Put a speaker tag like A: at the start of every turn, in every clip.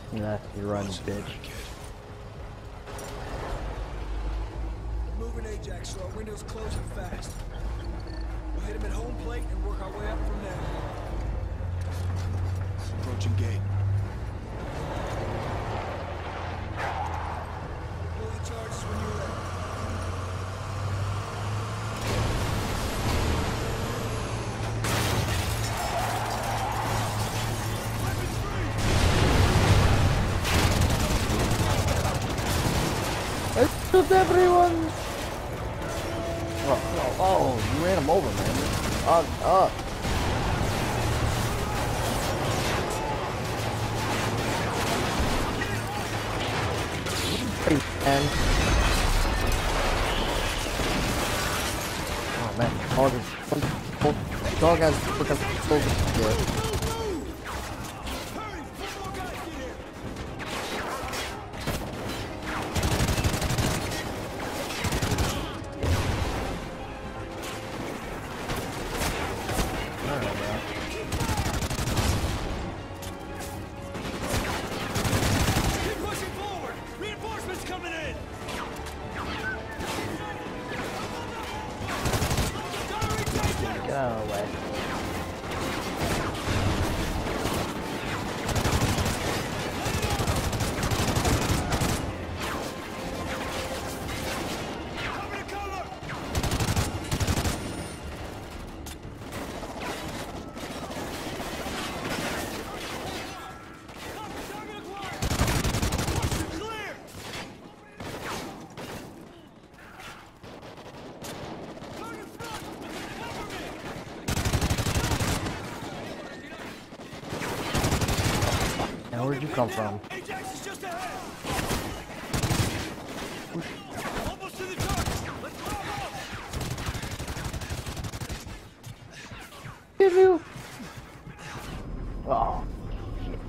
A: Yeah, you run, bitch.
B: We're moving Ajax, so our window's closing fast. We'll hit him at home plate and work our way up from there. Approaching gate. Pull the charges when you're ready.
A: Just everyone! Oh, you ran him over, man. Up. Man. Oh man, all this dog has freaking yeah. Now where'd you come from?
B: Ajax is just ahead. Almost to the target. Let's pop up.
A: Did you? Oh, shit.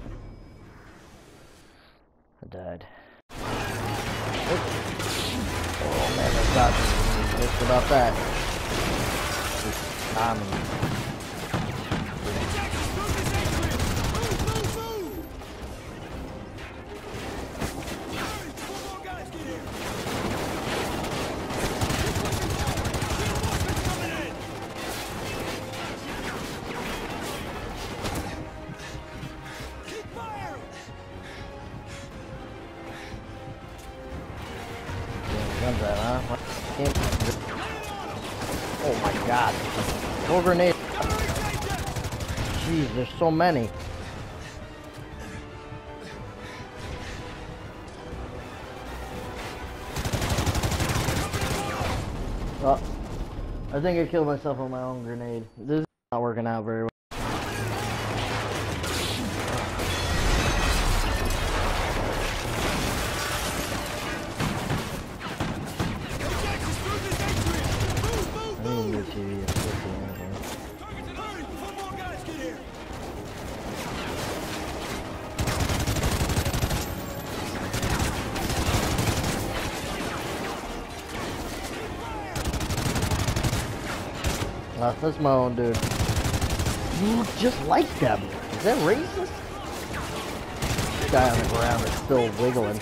A: I died. Oh man, I got just about that. Just timing. Oh my god. No grenade. Jeez, there's so many. Oh, I think I killed myself with my own grenade. This is not working out very well. That's my own dude. You just like them. Is that racist? This guy on the ground is still wiggling.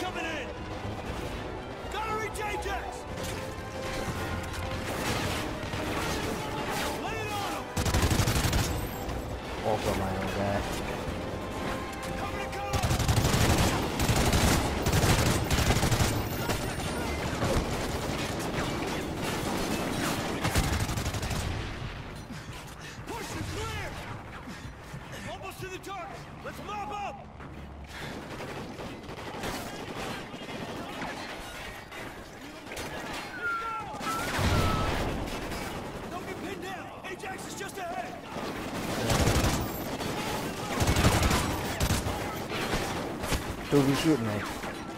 A: Also my own guy.
B: To the target! Let's mop up! Don't get pinned down! Ajax is just ahead!
A: Who'll be shooting me?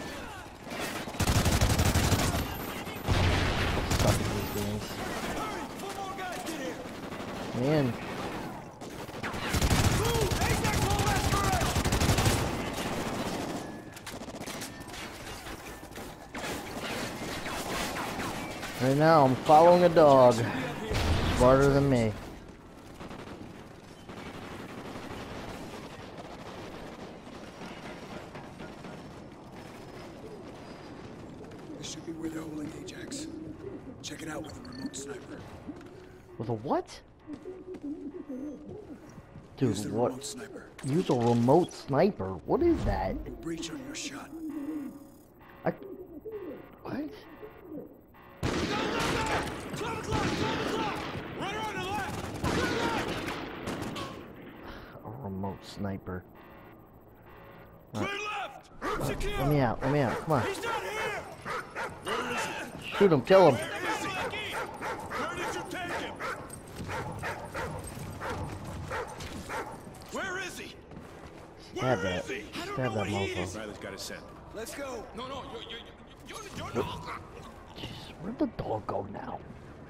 A: Stop these things.
B: Hurry! 4 more guys get here!
A: Man. Right now, I'm following a dog. Smarter than me.
B: should be where they're holding Ajax. Check it out with a remote sniper.
A: With a what?
B: Use
A: Dude,
B: the
A: what?
B: remote sniper.
A: Use a remote sniper? What is that?
B: Breach on your shot.
A: I... What?
B: 12 o'clock! 12 o'clock! Right on the left! Right!
A: A remote sniper.
B: Clear left! Secure!
A: Let me out, come on.
B: He's not here! Where is he?
A: Shoot him, kill him.
B: Where is he? Where did you take him? Where is he?
A: Stab that.
B: Where is he? I don't
A: Stab
B: know
A: that
B: where he
A: mofo.
B: is. Riley's got his scent. Let's go. No, you're not.
A: Jeez, where'd the dog go now?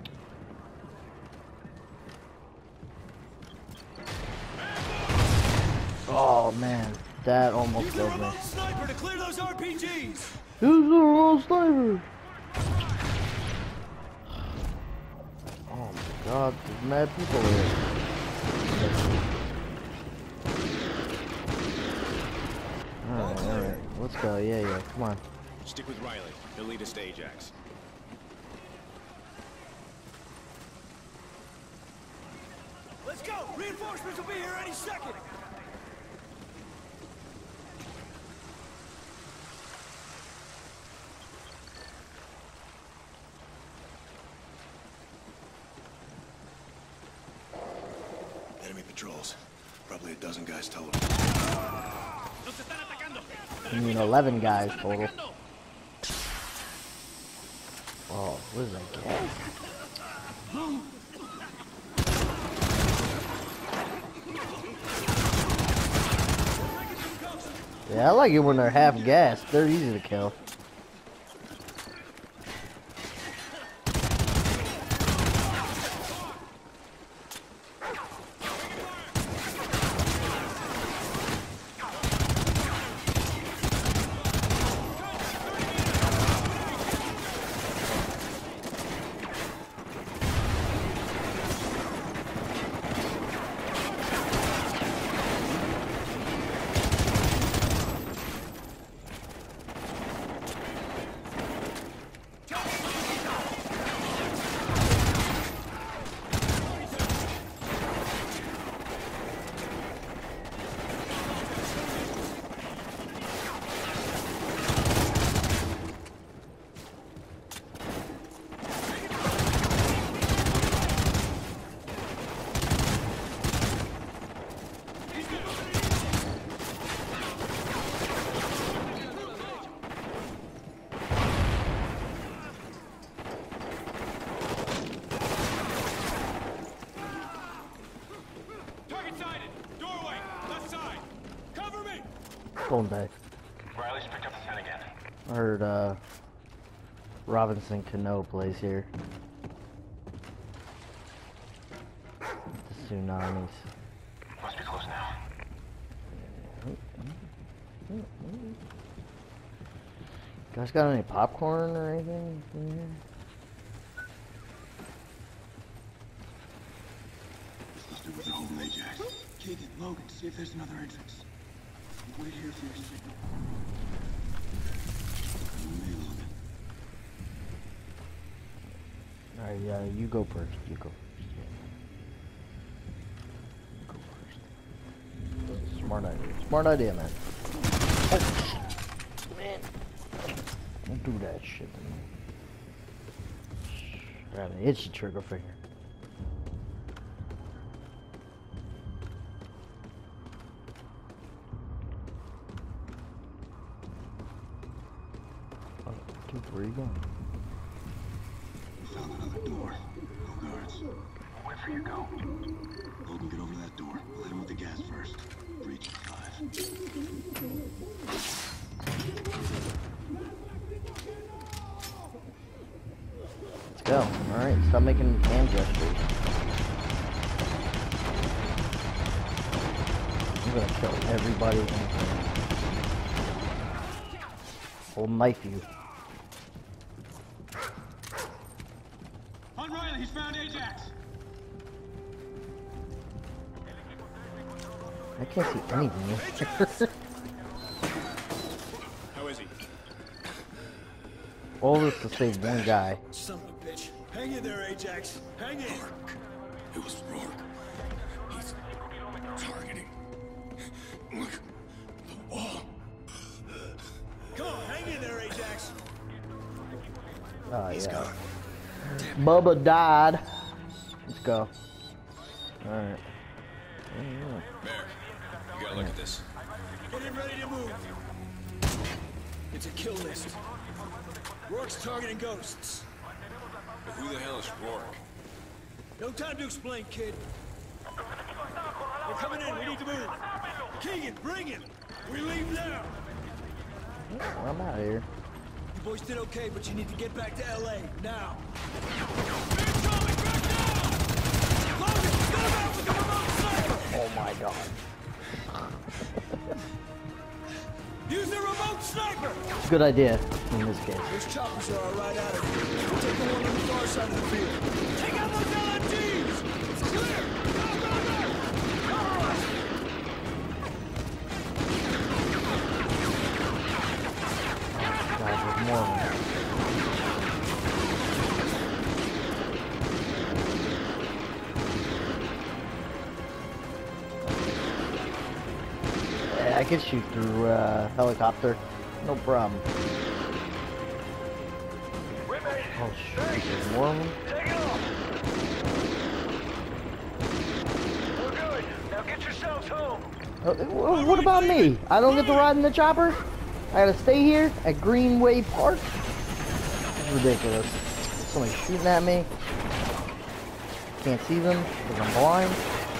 A: Oh man, that almost
B: Use the
A: killed me.
B: remote sniper to clear those RPGs.
A: Use the remote sniper! Oh my god, there's mad people here. Alright, let's go, yeah, come on.
C: Stick with Riley. He'll lead us to Ajax.
B: Let's go. Reinforcements will be here any second. Enemy patrols. Probably a dozen guys total.
A: I mean 11 guys total. Oh, what is that gas? Yeah, I like it when they're half gassed. They're easy to kill. Golden Day.
C: Riley's picked up the scent again.
A: I heard Robinson Cano plays here. The Tsunamis.
C: Must be close now.
A: Guys got any popcorn or anything in here?
B: Let's do with the home Ajax. Keegan, Logan, see if there's another entrance. Wait here for your signal.
A: Alright, yeah, you go first. You go first. Yeah. Go first. Smart idea. Smart idea, man. Oh, man. Don't do that shit to me. I have an itchy trigger finger. Where are you going?
B: We found another door. No guards.
C: Where for you go?
B: Logan, get over to that door. We'll hit him with the gas first. Breach at 5.
A: Let's go. Alright, stop making hand gestures. I'm gonna kill everybody in here. I'll knife you.
B: On Riley, he's found Ajax.
A: I can't see anything.
C: How is he?
A: All this to save one guy.
B: Son of a bitch. Hang in there, Ajax. Hang in.
D: It was Rourke. He's targeting. Look, the wall.
B: Come on, hang in there, Ajax.
A: Oh,
D: He's
A: yeah.
D: gone.
A: Bubba died. Let's go. Alright.
D: Merrick, you gotta look at this.
B: Get him ready to move. It's a kill list. Rourke's targeting ghosts.
D: But who the hell is Rourke?
B: No time to explain, kid. We're coming in. We need to move. Keegan, bring him. We leave now.
A: I'm out of here.
B: You boys did okay, but you need to get back to LA now. Logan, start out with the remote sniper.
A: Oh my god.
B: Use the remote sniper.
A: Good idea in this case.
B: Those choppers are right out of here. We'll take the one on the far side of the field. Take out those LMGs. It's clear. Go, go, go. Cover us.
A: God, there's more of them. Yeah, I could shoot through helicopter. No problem. Oh shit, there's more of them?
E: Take it off! We're good. Now get yourselves home.
A: What about me? I don't get to ride in the chopper? I gotta stay here at Greenway Park? This is ridiculous. Somebody's shooting at me. Can't see them because I'm blind.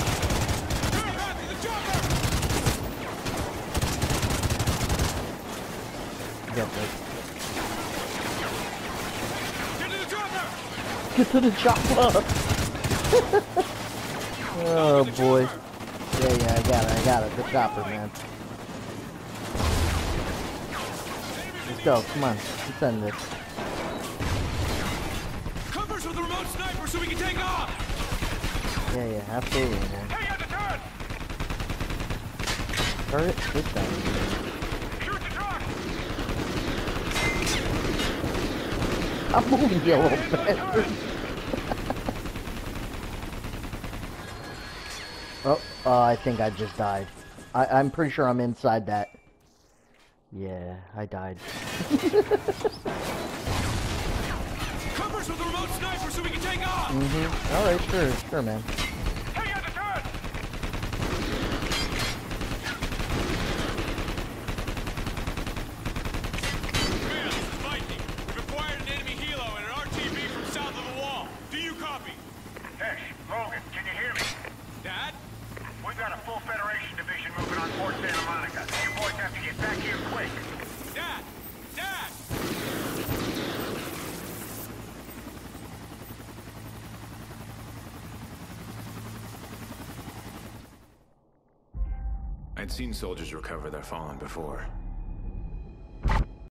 A: Get this. Get to the chopper! Oh boy. Yeah, I got it. The chopper, man. Let's go, come on. Let's end this.
D: Covers with the remote sniper so we can take off!
A: Yeah, absolutely, man.
E: Hey, at the turn!
A: Turret, this thing.
E: Shoot the truck!
A: I'm moving, you little bastard. I think I just died. I'm pretty sure I'm inside that. Yeah, I died.
D: Covers with the remote sniper so we can take off!
A: Alright, sure, man.
E: Hey, at the turn!
D: Command, this is Viking. We've acquired an enemy helo and an RTB from south of the wall. Do you copy?
E: Hesh, Logan, can you hear me?
D: Dad?
E: We've got a full Federation division moving on Fort Santa Monica. You boys have to get back here quick.
D: Dad! Dad! I'd seen soldiers recover their fallen before.